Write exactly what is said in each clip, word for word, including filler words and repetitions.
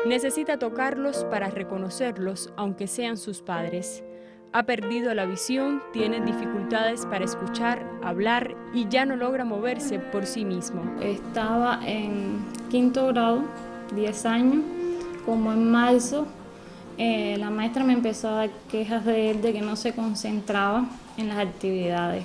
Necesita tocarlos para reconocerlos, aunque sean sus padres. Ha perdido la visión, tiene dificultades para escuchar, hablar y ya no logra moverse por sí mismo. Estaba en quinto grado, diez años, como en marzo, eh, la maestra me empezó a dar quejas de él de que no se concentraba en las actividades.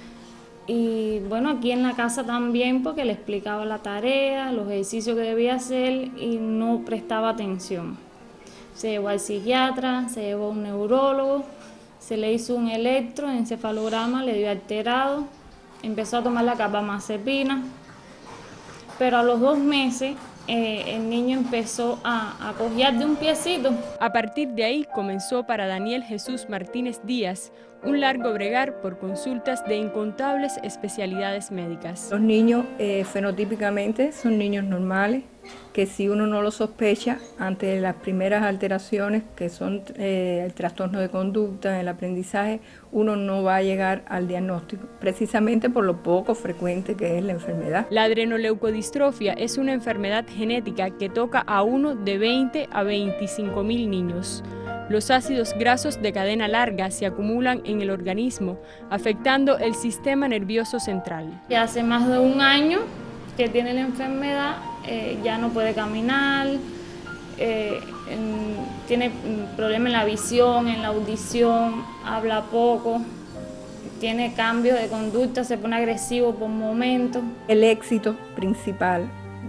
Y bueno, aquí en la casa también, porque le explicaba la tarea, los ejercicios que debía hacer y no prestaba atención. Se llevó al psiquiatra, se llevó a un neurólogo, se le hizo un electroencefalograma, le dio alterado, empezó a tomar la carbamazepina, pero a los dos meses eh, el niño empezó a, a cojear de un piecito. A partir de ahí comenzó para Daniel Jesús Martínez Díaz un largo bregar por consultas de incontables especialidades médicas. Los niños eh, fenotípicamente son niños normales, que si uno no lo sospecha ante las primeras alteraciones que son eh, el trastorno de conducta, el aprendizaje, uno no va a llegar al diagnóstico, precisamente por lo poco frecuente que es la enfermedad. La adrenoleucodistrofia es una enfermedad genética que toca a uno de veinte a veinticinco mil niños. Los ácidos grasos de cadena larga se acumulan en el organismo, afectando el sistema nervioso central. Ya hace más de un año que tiene la enfermedad, eh, ya no puede caminar, eh, en, tiene problemas en la visión, en la audición, habla poco, tiene cambios de conducta, se pone agresivo por momentos. El éxito principal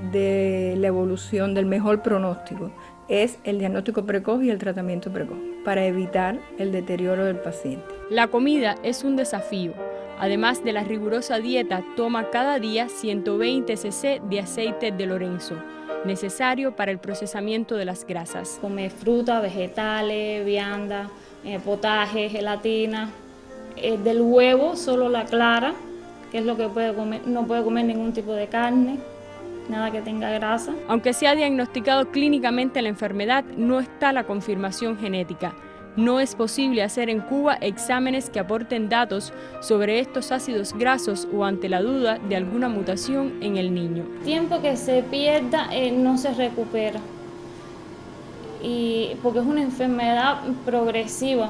de la evolución del mejor pronóstico es el diagnóstico precoz y el tratamiento precoz, para evitar el deterioro del paciente. La comida es un desafío. Además de la rigurosa dieta, toma cada día ciento veinte centilitros de aceite de Lorenzo, necesario para el procesamiento de las grasas. Come fruta, vegetales, vianda, eh, potaje, gelatina. Eh, del huevo, solo la clara, que es lo que puede comer, no puede comer ningún tipo de carne, nada que tenga grasa. Aunque se ha diagnosticado clínicamente la enfermedad, no está la confirmación genética. No es posible hacer en Cuba exámenes que aporten datos sobre estos ácidos grasos o ante la duda de alguna mutación en el niño. El tiempo que se pierda eh, no se recupera, y porque es una enfermedad progresiva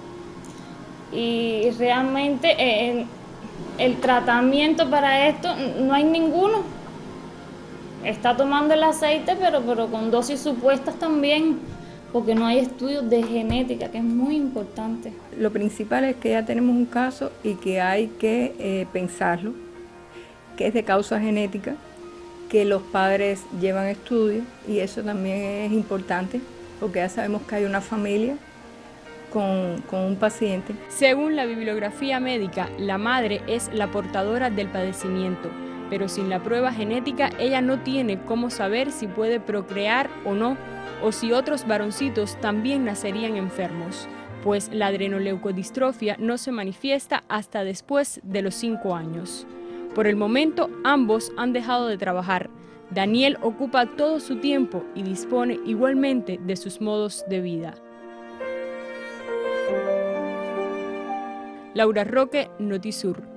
y realmente eh, el tratamiento para esto no hay ninguno. Está tomando el aceite, pero, pero con dosis supuestas también, porque no hay estudios de genética, que es muy importante. Lo principal es que ya tenemos un caso y que hay que eh, pensarlo, que es de causa genética, que los padres llevan estudios y eso también es importante, porque ya sabemos que hay una familia con, con un paciente. Según la bibliografía médica, la madre es la portadora del padecimiento, pero sin la prueba genética ella no tiene cómo saber si puede procrear o no, o si otros varoncitos también nacerían enfermos, pues la adrenoleucodistrofia no se manifiesta hasta después de los cinco años. Por el momento, ambos han dejado de trabajar. Daniel ocupa todo su tiempo y dispone igualmente de sus modos de vida. Laura Roque, Notisur.